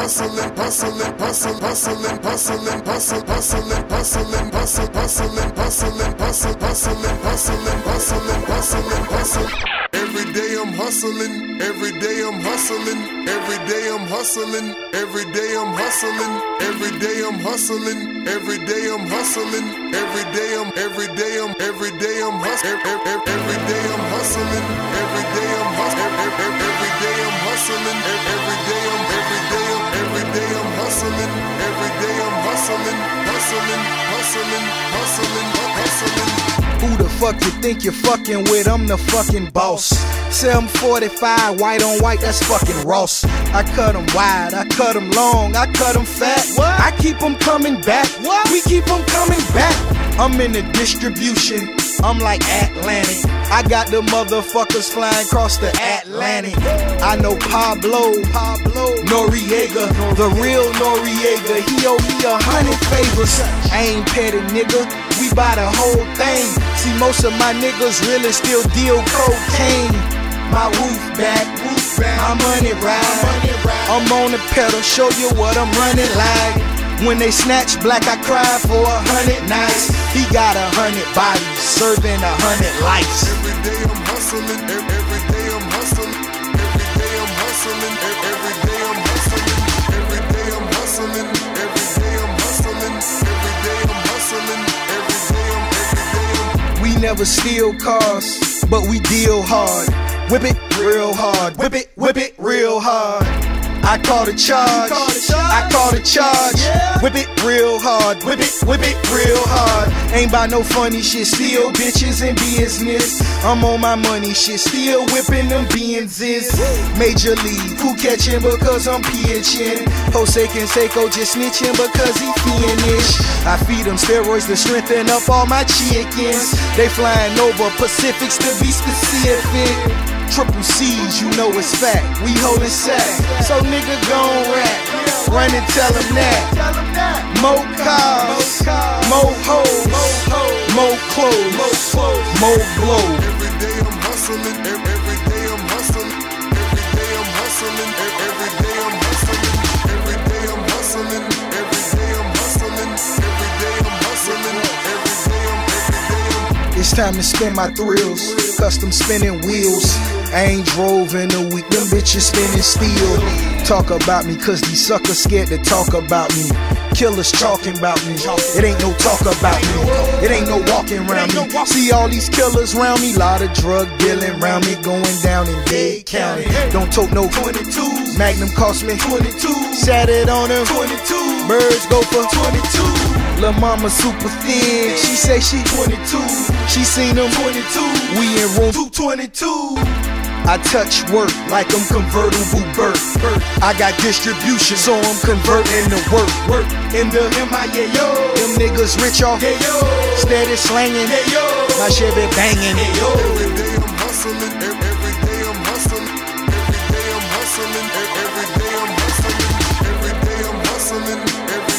hustling, hustling, hustling, hustling, hustling, hustling, hustling, hustling, hustling, hustling, hustling, hustling, hustling, hustling, hustling, hustling, hustling. Every day I'm hustling, every day I'm hustling, every day I'm hustling, every day I'm hustling, every day I'm hustling, every day I'm hustling, every day I'm hustling, every day I'm hustling, every day I'm hustling, every day I'm hustling, every day I'm hustling, every day I'm hustling, hustling, hustling, hustling. Who the fuck you think you're fucking with? I'm the fucking boss. 745, white on white, that's fucking Ross. I cut them wide, I cut them long, I cut them fat. What? I keep them coming back. What? We keep them coming back. I'm in the distribution, I'm like Atlantic. I got the motherfuckers flying across the Atlantic. I know Pablo Noriega, the real Noriega. He owe me 100 favors. I ain't petty, nigga. We buy the whole thing. See, most of my niggas really still deal cocaine. My roof back, my money ride. I'm on the pedal, show you what I'm running like. When they snatch black, I cry for 100 nights. He got 100 bodies, serving 100 lives. Every day I'm hustling, every day I'm hustling, every day I'm hustling, every day I'm hustling, every day I'm hustling, every day I'm hustling, every day I'm hustling, every day I'm. We never steal cars, but we deal hard. Whip it real hard, whip it real hard. I call the charge, I call the charge. Whip it real hard, whip it real hard. Ain't by no funny shit, still bitches in business. I'm on my money shit, still whipping them Benzes. Major league, who catching because I'm pitching? Jose Canseco just snitching because he finished. I feed them steroids to strengthen up all my chickens. They flying over Pacifics to be specific. Triple C's, you know it's fact, we holding sack. So nigga gon' rap, run and tell him that. More cars, more hoes, more clothes, more blow. Every day I'm hustling, every day I'm hustling, every day I'm hustling, every day I'm hustling, every day I'm hustling, every day I'm hustling, every day I'm hustling, every day I'm. It's time to spin my thrills, custom spinning wheels. I ain't drove in a week, them bitches spinning steel. Talk about me, cause these suckers scared to talk about me. Killers talking about me, it ain't no talk about me. It ain't no walking around me. See all these killers around me, lot of drug dealing around me, going down in Dade County. Don't tote no 22, Magnum cost me 22. Sat it on them 22, birds go for 22. Lil' mama super thin, she say she 22. She seen them 22, we in room 222. I touch work like I'm convertible bird. I got distribution, so I'm converting to work. In the MIA, yo. Them niggas rich off, steady slanging, my shit be banging. Every day I'm hustling, every day I'm hustling, every day I'm hustling, every day I'm hustling, every day I'm hustling, every